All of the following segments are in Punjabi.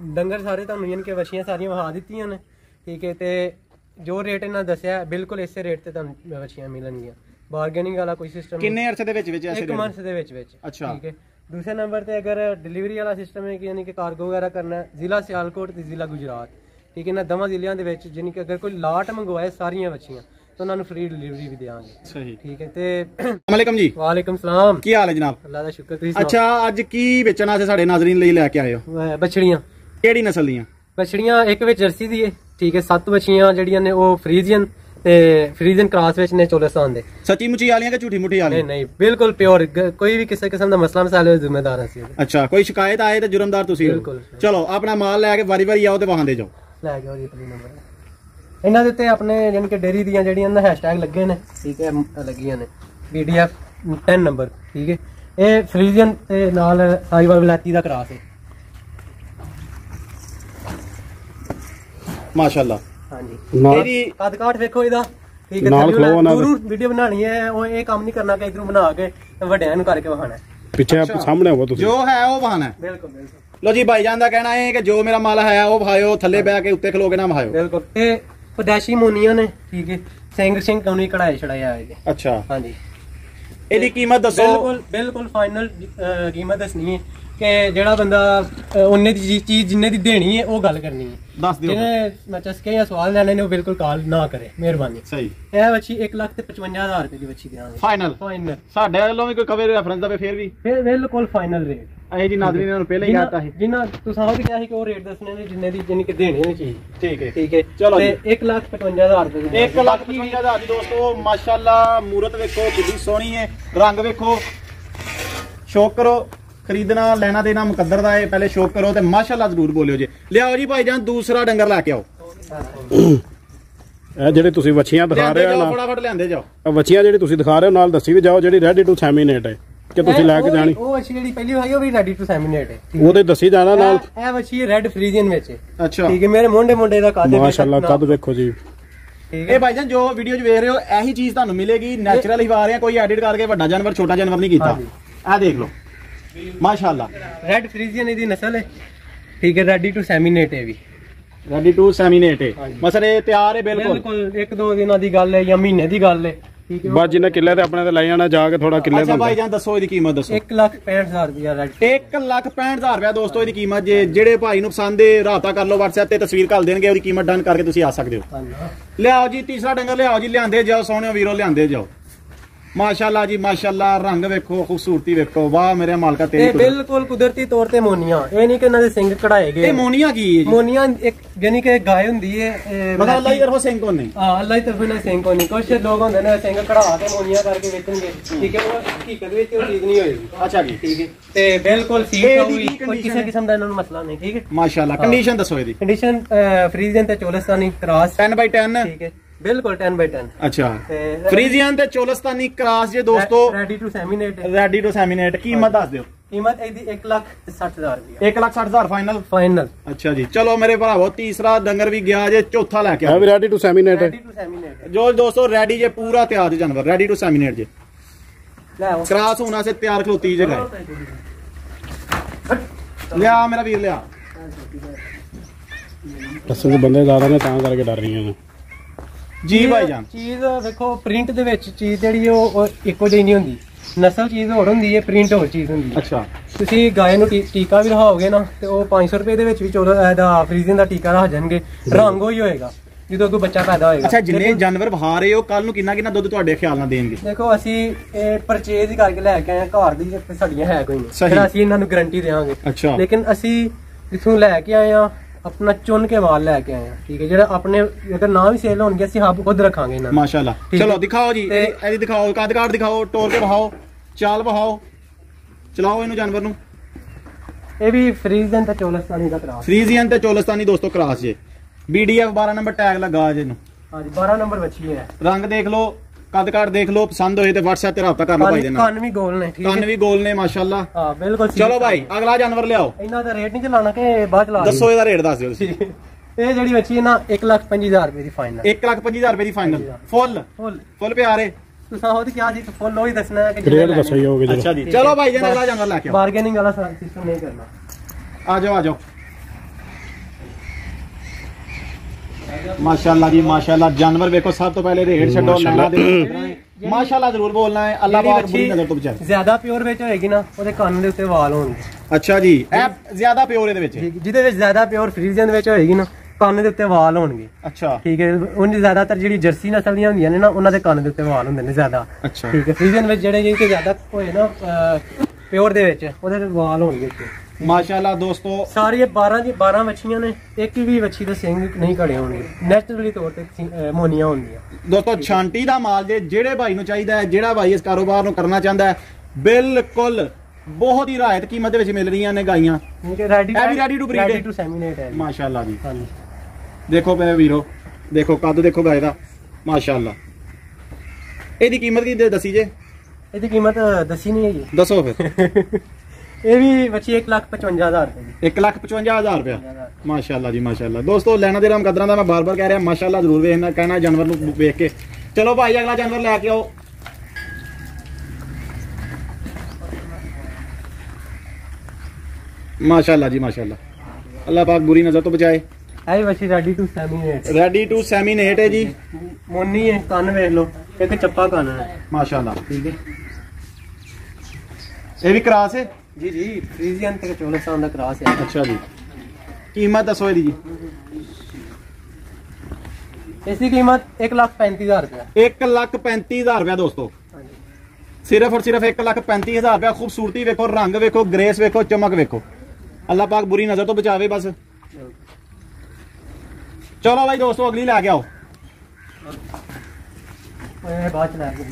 ਡੰਗਰ ਸਾਰੇ ਤੁਹਾਨੂੰ ਯਾਨੀ ਕਿ ਵਛੀਆਂ ਸਾਰੀਆਂ ਵਹਾ ਦਿੱਤੀਆਂ ਨੇ, ਠੀਕ ਹੈ। ਤੇ ਜੋ ਰੇਟ ਇਹਨਾਂ ਦੱਸਿਆ ਬਿਲਕੁਲ ਇਸੇ ਰੇਟ ਤੇ ਤੁਹਾਨੂੰ ਵਛੀਆਂ ਮਿਲਣਗੀਆਂ, ਬਾਰਗੇਨਿੰਗ ਵਾਲਾ ਕੋਈ ਸਿਸਟਮ ਨਹੀਂ। ਕਿੰਨੇ ਅਰਸੇ ਦੇ ਵਿੱਚ ਇੱਕ ਮੰਥ ਦੇ ਵਿੱਚ ਅੱਛਾ, ਠੀਕ ਹੈ। दूसरे नंबर पे अगर डिलीवरी वाला सिस्टम है कि यानी कि कार्गो वगैरह करना है, जिला सियालकोट ते जिला गुजरात, ठीक है ना, दवा जिलियां दे विच यानी कि अगर कोई लाट मंगवाए सारियां बच्चियां तो उन्होंने फ्री डिलीवरी भी देंगे। सही, ठीक है। ते वालेकुम जी। वालेकुम सलाम, की हाल है जनाब? अल्लाह दा शुक्र। तुसीं अच्छा, अज की बेचना से साडे नाज़रीन लई लेके आए हो? बछड़ियां। केड़ी नस्ल दियां? बछड़ियां एक विच जर्सी दी है, ठीक है। 7 बछियां जड़ियां ने वो फ्रीजियन ते फ्रीजियन क्रॉस विच ने चोलस्तान दे। सच्ची मुची वालियां कि झूठी मुठी वालियां? नहीं बिल्कुल प्योर, कोई भी किसी किस्म दा मसला मसाले जिम्मेदार है। अच्छा, कोई शिकायत आए तो जुर्मदार तुसी हो? बिल्कुल। चलो अपना माल लेके वारी वारी आओ ते वहां दे जाओ, ले जाओ जी अपनी नंबर। इन्हां दे उत्ते अपने यानी कि डेयरी दियां जड़ियां ना हैशटैग लगे ने, ठीक है, लगियां ने BDF 10 नंबर, ठीक है। ये फ्रीजियन ते नाल साहिवाल वलायती दा क्रॉस है। माशाल्लाह। हाँ जी, ਇਹਦੀ ਕੱਦ ਕਾਠ ਵੇਖੋ ਇਹਦਾ, ਠੀਕ ਹੈ। ਦੂਰੋਂ ਵੀਡੀਓ ਬਣਾਣੀ ਹੈ, ਉਹ ਇਹ ਕੰਮ ਨਹੀਂ ਕਰਨਾ ਕਿ ਇਧਰੋਂ ਬਣਾ ਕੇ ਵੱਡਿਆਂ ਨੂੰ ਕਰਕੇ ਵਹਾਣਾ, ਪਿੱਛੇ ਸਾਹਮਣੇ ਹੋਵੋ ਤੁਸੀਂ, ਜੋ ਹੈ ਉਹ ਵਹਾਣਾ। ਬਿਲਕੁਲ ਬਿਲकुल। लो जी, भाईजान ਦਾ ਕਹਿਣਾ ਹੈ ਕਿ ਜੋ ਮੇਰਾ ਮਾਲ ਹੈ ਉਹ ਵਹਾਇਓ, ਥੱਲੇ ਬੈ ਕੇ ਉੱਤੇ ਖਲੋ ਕੇ ਨਾ ਵਹਾਇਓ। ਬਿਲਕੁਲ। ਇਹ ਪਦੈਸ਼ੀ ਮੋਨੀਆਂ ਨੇ, ਠੀਕ ਹੈ। ਸਿੰਘ ਕੌਣੀ ਕਢਾਈ ਛੜਾਇਆ ਇਹਦੇ। ਅੱਛਾ, ਹਾਂਜੀ। ਇਹਦੀ ਕੀਮਤ ਦੱਸੋ। ਬਿਲकुल ਫਾਈਨਲ ਕੀਮਤ ਦੱਸਣੀ ਹੈ ਕਿ ਜਿਹੜਾ ਬੰਦਾ ਉਹਨੇ ਦੀ ਚੀਜ਼ ਜਿੰਨੇ ਦੀ ਦੇਣੀ ਹੈ ਉਹ ਗੱਲ ਕਰਨੀ ਹੈ। ਦੱਸ ਦਿਓ, ਜਿਹਨੇ ਮੈਂ ਚਸਕੇ ਜਾਂ ਸਵਾਲ ਲੈਣੇ ਨੇ ਉਹ ਬਿਲਕੁਲ ਕਾਲ ਨਾ ਕਰੇ, ਮਿਹਰਬਾਨੀ। ਸਹੀ। ਇਹ ਬੱਚੀ 1,55,000 ਰੁਪਏ ਦੀ ਬੱਚੀ ਦੇਵਾਂਗੇ। ਫਾਈਨਲ ਸਾਡੇ ਵੱਲੋਂ ਵੀ ਕੋਈ ਕਵੇ ਰੈਫਰੈਂਸ ਦਾ ਫਿਰ ਵੀ ਬਿਲਕੁਲ ਫਾਈਨਲ ਰੇਟ। ਇਹ ਜੀ ਨਾਜ਼ਰੀਨ ਨੇ ਪਹਿਲਾਂ ਹੀ ਕਹਤਾ ਸੀ, ਜਿੰਨਾ ਤੁਸੀਂ ਆਪ ਕਿਹਾ ਸੀ ਕਿ ਉਹ ਰੇਟ ਦੱਸਣੇ ਨੇ ਜਿੰਨੇ ਦੀ ਜਿੰਨੀ ਕਿ ਦੇਣੀ ਹੈ ਚੀਜ਼। ਠੀਕ ਹੈ, ਠੀਕ ਹੈ। ਚਲੋ ਜੀ, 1,55,000 ਰੁਪਏ ਦੀ 1,55,000 ਦੀ ਦੋਸਤੋ। ਮਾਸ਼ਾਅੱਲਾ, ਮੂਰਤ ਵੇਖੋ ਕਿੰਨੀ ਸੋਹਣੀ ਹੈ, ਰੰਗ ਵੇਖੋ, ਸ਼ੌਕ ਕਰੋ। खरीदना लेना देना मुकद्दर दा है, पहले शौक करो ते माशाअल्लाह जरूर बोलियो जी। लियाओ जी भाईजान दूसरा डंगर लेके आओ। ਇਹ ਜਿਹੜੇ ਤੁਸੀਂ ਵੱਛੀਆਂ ਦਿਖਾ ਰਹੇ ਹੋ ਨਾ, ਫਟਾਫਟ ਲਿਆਂਦੇ ਜਾਓ। ਵੱਛੀਆਂ ਜਿਹੜੀ ਤੁਸੀਂ ਦਿਖਾ ਰਹੇ ਹੋ ਨਾਲ ਦੱਸੀ ਵੀ ਜਾਓ ਜਿਹੜੀ ਰੈਡੀ ਟੂ ਸੈਮੀਨੇਟ ਹੈ ਕਿ ਤੁਸੀਂ ਲੈ ਕੇ ਜਾਣੀ। ਉਹ ਵੱਛੀ ਜਿਹੜੀ ਪਹਿਲੀ ਹੋਈ ਉਹ ਵੀ ਰੈਡੀ ਟੂ ਸੈਮੀਨੇਟ ਹੈ, ਉਹਦੇ ਦੱਸੀ ਜਾਣਾ ਨਾਲ। ਇਹ ਵੱਛੀ ਰੈਡ ਫਰੀਜ਼ੀਅਨ ਵਿੱਚ ਹੈ। ਅੱਛਾ, ਠੀਕ ਹੈ। ਮੇਰੇ ਮੁੰਡੇ ਦਾ ਕੱਦ ਮਾਸ਼ਾਅੱਲਾ, ਕੱਦ ਵੇਖੋ ਜੀ। ਇਹ ਭਾਈਜਾਨ ਜੋ ਵੀਡੀਓ 'ਚ ਵੇਖ ਰਹੇ ਹੋ ਇਹੀ ਚੀਜ਼ ਤੁਹਾਨੂੰ ਮਿਲੇਗੀ, ਨੈਚੁਰਲ ਹੀ ਵਾ ਰਹੇ ਆ, ਕੋਈ ਐਡਿਟ ਕਰਕੇ ਵੱਡਾ ਜਾਨਵਰ ਛੋਟਾ ਜਾਨਵਰ ਨਹੀਂ ਕੀਤਾ। ਇਹ ਦੇਖ ਲਓ माशाल्लाह, रेड फ्रीजियन दी नस्ल है, ठीक है। रेडी टू सैमिनेट है भी, रेडी टू सैमिनेट है। मसले तैयार है बिल्कुल। 1-2 दिनों दी गल है या महीने दी गल है, ठीक है। बस जिन्हें किले ते अपने ते ले जाना जाके थोड़ा किले। अच्छा भाईजान दसो इसदी कीमत दसो। 1,65,000 रुपया रेड। 1,65,000 रुपया दोस्तों इसदी कीमत। जे जेड़े भाई नूं पसंद है राबता कर लो, WhatsApp ते तस्वीर घल देणगे, उसदी कीमत डन करके तुसीं आ सकदे हो। लियाओ जी तीसरा डंगर लियाओ जी, लियांदे जाओ सोहणियो वीरो, लियांदे जाओ। माशाल्लाह जी माशाल्लाह, रंग वेखो, खूबसूरती वेखो, वाह मेरे मालका तेरी। बिल्कुल कुदरती तौर ते मोनिया, ये नहीं कि इन्हां दे सिंग कढ़ाए गए। मोनिया की है? मोनिया एक यानी कि गाय हुंदी है, मतलब अल्लाह की तरफों सिंग कोई नहीं। हां, अल्लाह की तरफों सिंग कोई नहीं। कुछ लोग होंदे ने सिंग कढ़ा के मोनिया करके बेचणगे, ठीक है। वो हकीकत विच वो चीज नहीं होएगी। अच्छा जी, ठीक है। ते बिल्कुल सील होई, कोई किसी किस्म दा इन्हां नूं मसला नहीं, ठीक है। माशाल्लाह। कंडीशन दसो इहदी। कंडीशन फ्रीजियन ते चोलस्तानी क्रॉस 10/10, ठीक है। बिल्कुल 10/10। अच्छा, फ्रीजियन ते चोलस्तानी क्रॉस जे दोस्तों, ready to inseminate. Ready to inseminate. कीमत दस दियो। कीमत इसदी 1,60,000 रुपया। 1,60,000 फाइनल। अच्छा जी, चलो मेरे भरावो तीसरा डंगर भी गया जे, चौथा लेके आओ। Ready to inseminate. Ready to inseminate जो दोस्तों रेडी जे पूरा तैयार जानवर, रेडी टू सैमिनेट जे, क्रॉस होना से तैयार खलोती जे गाय। लिया मेरा वीर लिया। असल बंदे ज्यादा ने तां करके डर रही हैं जी भाईजान। चीज देखो प्रिंट दे विच चीज जेहड़ी ਉਹ ਇੱਕੋ ਜਿਹੀ ਨਹੀਂ ਹੁੰਦੀ, ਨਸਲ ਚੀਜ਼ ਹੋਰ ਹੁੰਦੀ ਹੈ, ਪ੍ਰਿੰਟ ਹੋਰ ਚੀਜ਼ ਹੁੰਦੀ ਹੈ। ਅੱਛਾ, ਤੁਸੀਂ ਗਾਇ ਨੂੰ ਟੀਕਾ ਵੀ ਲਹਾਓਗੇ ਨਾ ਤੇ ਉਹ 500 ਰੁਪਏ ਦੇ ਵਿੱਚ ਵੀ ਇਹਦਾ ਫਰੀਜ਼ਨ ਦਾ ਟੀਕਾ ਲਾ ਜਾਣਗੇ, ਰੰਗ ਉਹੀ ਹੋਏਗਾ ਜਦੋਂ ਕੋਈ ਬੱਚਾ ਪੈਦਾ ਹੋਏਗਾ। ਅੱਛਾ, ਜਿੰਨੇ ਜਾਨਵਰ ਵਹਾ ਰਹੇ ਹੋ ਕੱਲ ਨੂੰ ਕਿੰਨਾ ਦੁੱਧ ਤੁਹਾਡੇ ਖਿਆਲ ਨਾਲ ਦੇਣਗੇ? ਦੇਖੋ ਅਸੀਂ ਇਹ ਪਰਚੇਜ਼ ਹੀ ਕਰਕੇ ਲੈ ਕੇ ਆਏ, ਘਰ ਦੀ ਸਾਡੀਆਂ ਹੈ ਕੋਈ ਨਹੀਂ, ਫਿਰ ਅਸੀਂ ਇਹਨਾਂ ਨੂੰ ਗਾਰੰਟੀ ਦੇਵਾਂਗੇ। ਅੱਛਾ, ਲੇਕਿਨ ਅਸੀਂ ਜਿੱਥੋਂ ਲੈ ਕੇ ਆਏ ਆ अपना चुन के माल लेके आए हैं, ठीक है। जेड़ा अपने अगर ना भी सेल होंगे असि आप खुद रखांगे ना। माशाल्लाह। चलो दिखाओ जी, ए दिखाओ, कद काट दिखाओ, टोर के बहाओ, चाल बहाओ, चलाओ इनु जानवर नु। ए भी फ्रीजियन ते चोलस्तानी दा क्रॉस। फ्रीजियन ते चोलस्तानी दोस्तों क्रॉस जे, BDF 12 नंबर टैग लगा जे नु। हां जी, 12 नंबर बच्ची है। रंग देख लो, कद काट देख लो, पसंद होए तो WhatsApp ते राबता कर लो भाई दे नाल। कान भी गोल ने, ठीक है। कान भी गोल ने माशाल्लाह। हां बिल्कुल। चलो भाई अगला जानवर ले आओ। इना दा रेट नहीं चलाना के बाद चला दसो, ਇਹਦਾ ਰੇਟ ਦੱਸ ਦਿਓ ਤੁਸੀਂ। ਇਹ ਜਿਹੜੀ ਬੱਚੀ ਹੈ ਨਾ 1,65,000 ਰੁਪਏ ਦੀ ਫਾਈਨਲ। 1,65,000 ਰੁਪਏ ਦੀ ਫਾਈਨਲ, ਫੁੱਲ ਪਿਆਰੇ। ਤੁਸੀਂ ਉਹ ਤੇ ਕਿਹਾ ਜੀ ਫੁੱਲ ਉਹ ਹੀ ਦੱਸਣਾ ਹੈ ਕਿ ਰੇਟ ਦੱਸੋ ਹੀ ਹੋਗੇ। ਅੱਛਾ ਜੀ, ਚਲੋ ਭਾਈ ਜਾਨ ਅਗਲਾ जानवर लेके आओ। बार्गेनिंग वाला सिस्टम नहीं करना। आ जाओ माशाल्लाह जी माशाल्लाह। जानवर देखो, सब तो पहले रेट छड्डो, माशाल्लाह जरूर बोलना है। अल्लाह पाक बुरी नजर तो बचाए। ज्यादा प्योर ਵਿੱਚ ਹੋਏਗੀ ਨਾ, ਉਹਦੇ ਕੰਨ ਦੇ ਉੱਤੇ ਵਾਲ ਹੋਣਗੇ। ਅੱਛਾ ਜੀ, ਇਹ ਜ਼ਿਆਦਾ ਪਿਓਰ ਇਹਦੇ ਵਿੱਚ, ਜਿਹਦੇ ਵਿੱਚ ਜ਼ਿਆਦਾ ਪਿਓਰ ਫਰੀਜ਼ੀਅਨ ਵਿੱਚ ਹੋਏਗੀ ਨਾ, ਕੰਨ ਦੇ ਉੱਤੇ ਵਾਲ ਹੋਣਗੇ। ਅੱਛਾ ਠੀਕ ਹੈ। ਉਹਨਾਂ ਜ਼ਿਆਦਾਤਰ ਜਿਹੜੀ ਜਰਸੀ ਨਸਲ ਦੀਆਂ ਹੁੰਦੀਆਂ ਨੇ ਨਾ, ਉਹਨਾਂ ਦੇ ਕੰਨ ਦੇ ਉੱਤੇ ਵਾਲ ਹੁੰਦੇ ਨੇ ਜ਼ਿਆਦਾ। ਅੱਛਾ ਠੀਕ ਹੈ। ਫਰੀਜ਼ੀਅਨ ਵਿੱਚ ਜਿਹੜੇ ਜਿਹਦੇ ਜ਼ਿਆਦਾ ਹੋਏ ਨਾ ਪਿਓਰ ਦੇ ਵਿੱਚ, ਉਹਦੇ ਤੇ ਵਾਲ ਹੋਣਗੇ। ਮਾਸ਼ਾਅੱਲਾ ਦੋਸਤੋ, ਸਾਰੀਆਂ 12 ਵੱਛੀਆਂ ਨੇ, ਇੱਕ ਵੀ ਵੱਛੀ ਦੇ ਸਿੰਘ ਨਹੀਂ ਘੜੇ ਹੋਣਗੇ, ਨੈਚੁਰਲੀ ਤੌਰ ਤੇ ਮੋਨੀਆਂ ਹੁੰਦੀਆਂ। ਦੋਸਤੋ ਛਾਂਟੀ ਦਾ ਮਾਲ ਜੇ ਜਿਹੜੇ ਭਾਈ ਨੂੰ ਚਾਹੀਦਾ ਹੈ, ਜਿਹੜਾ ਭਾਈ ਇਸ ਕਾਰੋਬਾਰ ਨੂੰ ਕਰਨਾ ਚਾਹੁੰਦਾ ਹੈ, ਬਿਲਕੁਲ ਬਹੁਤ ਹੀ ਰਾਇਤ ਕੀਮਤ ਦੇ ਵਿੱਚ ਮਿਲ ਰਹੀਆਂ ਨੇ ਗਾਈਆਂ। ਇਹ ਵੀ ready to breed, ready to inseminate ਹੈ। ਮਾਸ਼ਾਅੱਲਾ ਜੀ। ਹਾਂਜੀ ਦੇਖੋ ਮੇਰੇ ਵੀਰੋ, ਦੇਖੋ ਕੱਦ ਦੇਖੋ ਗਾय ਦਾ, ਮਾਸ਼ਾਅੱਲਾ। ਇਹਦੀ ਕੀਮਤ ਕੀ ਦੱਸੀ ਜੇ? ਇਹਦੀ ਕੀਮਤ ਦੱਸੀ ਨਹੀਂ ਹੈ ਜੀ। ਦੱਸੋ ਫਿਰ। ਇਹ ਵੀ ਬੱਚੀ 1,55,000 ਰੁਪਏ ਦੀ। 1,55,000 ਰੁਪਏ। ਮਾਸ਼ਾਅੱਲਾ ਜੀ ਮਾਸ਼ਾਅੱਲਾ। ਦੋਸਤੋ ਲੈਣਾ ਦੇ ਰਾਮ ਕਦਰਾਂ ਦਾ ਮੈਂ ਬਾਰ-ਬਾਰ ਕਹਿ ਰਿਹਾ, ਮਾਸ਼ਾਅੱਲਾ ਜ਼ਰੂਰ ਵੇਖਣਾ, ਕਹਿਣਾ ਜਾਨਵਰ ਨੂੰ ਵੇਖ ਕੇ। ਚਲੋ ਭਾਈ ਅਗਲਾ ਜਾਨਵਰ ਲੈ ਕੇ ਆਓ। ਮਾਸ਼ਾਅੱਲਾ ਜੀ ਮਾਸ਼ਾਅੱਲਾ, ਅੱਲਾਹ ਪਾਕ ਬੁਰੀ ਨਜ਼ਰ ਤੋਂ ਬਚਾਏ। ਇਹ ਵੀ ਬੱਚੀ ready to inseminate, ready to inseminate ਹੈ ਜੀ। ਮੋਨੀ ਹੈ, ਕੰਨ ਵੇਖ ਲਓ, ਇੱਕ ਚੱਪਾ ਕੰਨ ਹੈ। ਮਾਸ਼ਾਅੱਲਾ। ਠੀਕ ਹੈ। ਇਹ ਵੀ ਕਰਾਸ ਹੈ ਜੀ ਜੀ, ਫਰੀਜ਼ੀਅਨ ਤੇ ਚੋਲਸਤਾਨ ਦਾ ਕਰਾਸ ਹੈ। ਅੱਛਾ ਜੀ। ਕੀਮਤ ਦੱਸੋ ਇਹਦੀ ਜੀ? ਇਸ ਦੀ ਕੀਮਤ 1,35,000 ਰੁਪਏ। 1,35,000 ਰੁਪਏ ਦੋਸਤੋ, ਸਿਰਫ ਔਰ ਸਿਰਫ 1,35,000 ਰੁਪਏ। ਖੂਬਸੂਰਤੀ ਵੇਖੋ, ਰੰਗ ਵੇਖੋ, ਗ੍ਰੇਸ ਵੇਖੋ, ਚਮਕ ਵੇਖੋ। ਅੱਲਾਹ ਪਾਕ ਬੁਰੀ ਨਜ਼ਰ ਤੋਂ ਬਚਾਵੇ ਬਸ। ਚਲੋ ਭਾਈ ਦੋਸਤੋ ਅਗਲੀ ਲੈ ਕੇ ਆਓ। ਬਾਅਦ ਚ ਲੈ ਕੇ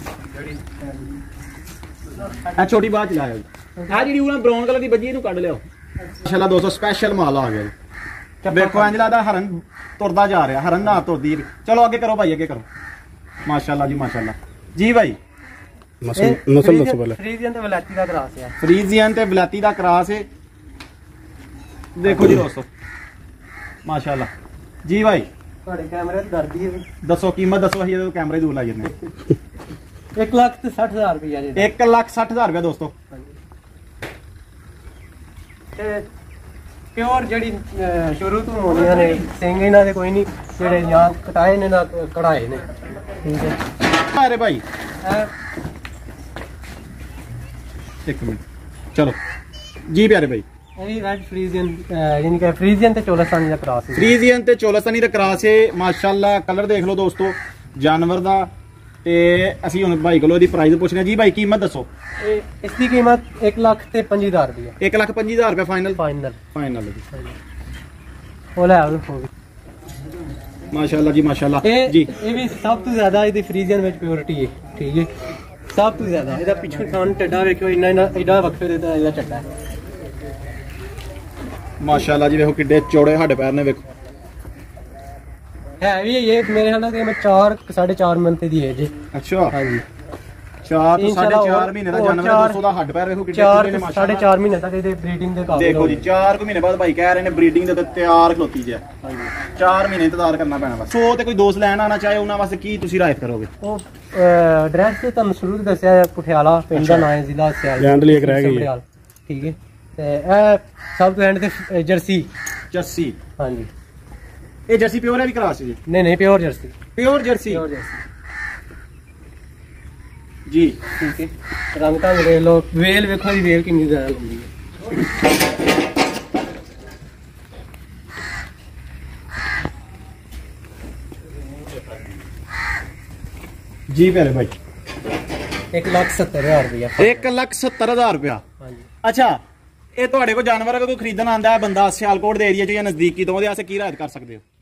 ਆ ਛੋਟੀ ਬਾਅਦ ਚ ਲਾਇਆ ਜੀ। ਆ ਜਿਹੜੀ ਉਹਨਾਂ ਬਰਾਊਨ ਕਲਰ ਦੀ ਬੱਜੀ, ਇਹਨੂੰ ਕੱਢ ਲਿਓ। ਮਾਸ਼ਾਅੱਲਾ ਦੋਸਤੋ, ਸਪੈਸ਼ਲ ਮਾਲ ਆ ਗਿਆ ਜੀ। ਵੇਖੋ ਇੰਜ ਲੱਗਦਾ ਹਰਨ ਤੁਰਦਾ ਜਾ ਰਿਹਾ, ਹਰਨ ਨਾ ਤੁਰਦੀ। ਚਲੋ ਅੱਗੇ ਕਰੋ ਭਾਈ, ਅੱਗੇ ਕਰੋ। ਮਾਸ਼ਾਅੱਲਾ ਜੀ ਮਾਸ਼ਾਅੱਲਾ। ਜੀ ਭਾਈ ਨਸਲ ਦੱਸੋ ਪਹਿਲੇ। ਫਰੀਜ਼ੀਅਨ ਤੇ ਵਲਾਇਤੀ ਦਾ ਕਰਾਸ ਹੈ। ਫਰੀਜ਼ੀਅਨ ਤੇ ਵਲਾਇਤੀ ਦਾ ਕਰਾਸ ਹੈ। ਦੇਖੋ ਜੀ ਦੋਸਤੋ, ਮਾਸ਼ਾਅੱਲਾ ਜੀ ਭਾਈ। ਤੁਹਾਡੇ ਕੈਮਰੇ ਤੇ ਡਰਦੀ ਹੈ। ਦੱਸੋ ਕੀਮਤ ਦੱਸੋ, ਅਸੀਂ ਜਦੋਂ ਕੈਮਰੇ ਦੂਰ ਲਾ ਜਾਂਦੇ। 1,60,000 ਰੁਪਏ ਜੀ। 1,60,000 ਰੁਪਏ ਦੋਸਤੋ। ਤੇ ਪਿਓਰ ਜਿਹੜੀ ਸ਼ੁਰੂ ਤੋਂ ਹੋਣੀਆਂ ਨੇ, ਸਿੰਘ ਇਹਨਾਂ ਦੇ ਕੋਈ ਨਹੀਂ, ਜਿਹੜੇ ਜਾਂ ਕਟਾਏ ਨੇ ਨਾ ਕਢਾਏ ਨੇ। ਠੀਕ ਹੈ। ਅਰੇ ਭਾਈ ਇੱਕ ਮਿੰਟ, ਚਲੋ ਜੀ ਪਿਆਰੇ ਭਾਈ। ਇਹ ਵੀ ਰੈਡ ਫਰੀਜ਼ੀਅਨ, ਯਾਨੀ ਕਿ ਫਰੀਜ਼ੀਅਨ ਤੇ ਚੋਲਸਤਾਨੀ ਦਾ ਕਰਾਸ ਹੈ। ਫਰੀਜ਼ੀਅਨ ਤੇ ਚੋਲਸਤਾਨੀ ਦਾ ਕਰਾਸ ਹੈ। ਮਾਸ਼ਾਅੱਲਾ ਕਲਰ ਦੇਖ ਲਓ ਦੋਸਤੋ ਜਾਨਵਰ ਦਾ। ਤੇ ਅਸੀਂ ਹੁਣ ਭਾਈ ਕੋਲੋਂ ਇਹਦੀ ਪ੍ਰਾਈਸ ਪੁੱਛਣਾ। ਜੀ ਭਾਈ ਕੀਮਤ ਦੱਸੋ? ਇਸ ਦੀ ਕੀਮਤ 1,25,000 ਰੁਪਏ। 1,25,000 ਰੁਪਏ ਫਾਈਨਲ? ਫਾਈਨਲ ਜੀ। ਉਹ ਲੈ ਆਓ ਹੋ ਗਈ। ਮਾਸ਼ਾਅੱਲਾ ਜੀ ਮਾਸ਼ਾਅੱਲਾ ਜੀ। ਇਹ ਵੀ ਸਭ ਤੋਂ ਜ਼ਿਆਦਾ ਇਹਦੀ ਫਰੀਜ਼ੀਅਨ ਵਿੱਚ ਪਿਓਰਿਟੀ ਹੈ। ਠੀਕ ਹੈ, ਸਭ ਤੋਂ ਜ਼ਿਆਦਾ। ਇਹਦਾ ਪਿੱਛੇ ਖਾਨ ਟੱਡਾ ਵੇਖਿਓ, ਇੰਨਾ ਐਡਾ ਵੱਖਰੇ ਦਾ ਇਹਦਾ ਟੱਡਾ ਹੈ। ਮਾਸ਼ਾਅੱਲਾ ਜੀ ਵੇਖੋ ਕਿੱਡੇ ਚੌੜੇ ਹੱਡ ਪੈਰ ਨੇ। ਵੇਖੋ ਹੈ ਵੀ ਇਹ ਮੇਰੇ ਖਿਆਲ ਨਾਲ 4.5 ਮਹੀਨੇ ਦੀ ਏਜ ਹੈ। ਅੱਛਾ ਹਾਂਜੀ, 4 ਤੋਂ 4.5 ਮਹੀਨੇ ਦਾ ਜਾਨਵਰ ਹੈ ਦੋਸਤੋ ਦਾ। ਹੱਡ ਪੈਰ ਵੇਖੋ ਕਿੱਡੇ ਨੇ। 4.5 ਮਹੀਨੇ ਤੱਕ ਇਹਦੇ ਬਰੀਡਿੰਗ ਦੇ ਕਾਬਿਲ। ਦੇਖੋ ਜੀ 4 ਮਹੀਨੇ ਬਾਅਦ ਭਾਈ ਕਹਿ ਰਹੇ ਨੇ ਬਰੀਡਿੰਗ ਦੇ ਤਿਆਰ ਖਲੋਤੀ ਜੇ। ਹਾਂਜੀ, 4 ਮਹੀਨੇ ਇੰਤਜ਼ਾਰ ਕਰਨਾ ਪੈਣਾ ਬਸ। ਸੋ ਤੇ ਕੋਈ ਦੋਸਤ ਲੈਣ ਆਣਾ ਚਾਹੇ, ਉਹਨਾਂ ਵਾਸਤੇ ਕੀ ਤੁਸੀਂ ਰਾਇਤ ਕਰੋਗੇ? ਉਹ ਐਡਰੈਸ ਤੇ ਤੁਹਾਨੂੰ ਸ਼ੁਰੂ ਤੋਂ ਦੱਸਿਆ, ਪਟਿਆਲਾ ਪਿੰਡ ਦਾ ਨਾਮ ਹੈ, ਜ਼ਿਲ੍ਹਾ ਸਿਆਲਕੋਟ। ਲੈਂਡ ਲਈ ਇੱਕ ਰਹਿ ਗਈ ਹੈ। ਠੀਕ ਹੈ। ਤੇ ਇਹ ਸਭ ਤੋਂ ਐਂਡ ਤੇ ਜਰਸੀ। ਹਾਂਜੀ, ਇਹ ਜਰਸੀ ਪਿਓਰ ਹੈ ਵੀ ਕਰਾਸ ਜੀ? ਨਹੀਂ ਪਿਓਰ ਜਰਸੀ। ਪਿਓਰ ਜਰਸੀ ਜੀ। ਠੀਕ ਹੈ। ਰੰਗ ਤਾਂ ਵੇਖ ਲਓ, ਵੇਲ ਵੇਖੋ ਦੀ ਵੇਲ ਕਿੰਨੀ ਜ਼ਿਆਦਾ ਲੰਬੀ ਹੈ। ਜੀ ਪਿਆਰੇ ਭਾਈ 1,70,000 ਰੁਪਇਆ। 1,70,000 ਰੁਪਇਆ। ਹਾਂਜੀ। ਅੱਛਾ, ਇਹ ਤੁਹਾਡੇ ਕੋਲ ਜਾਨਵਰ ਅगर ਕੋਈ ਖਰੀਦਣ ਆਂਦਾ ਹੈ ਬੰਦਾ ਸਿਆਲਕੋਟ ਦੇ ਏਰੀਆ 'ਚ ਜਾਂ ਨਜ਼ਦੀਕੀ ਤੋਂ, ਉਹਦੇ ਵਾਸਤੇ ਕੀ ਰਾਇਤ ਕਰ ਸਕਦੇ ਹੋ?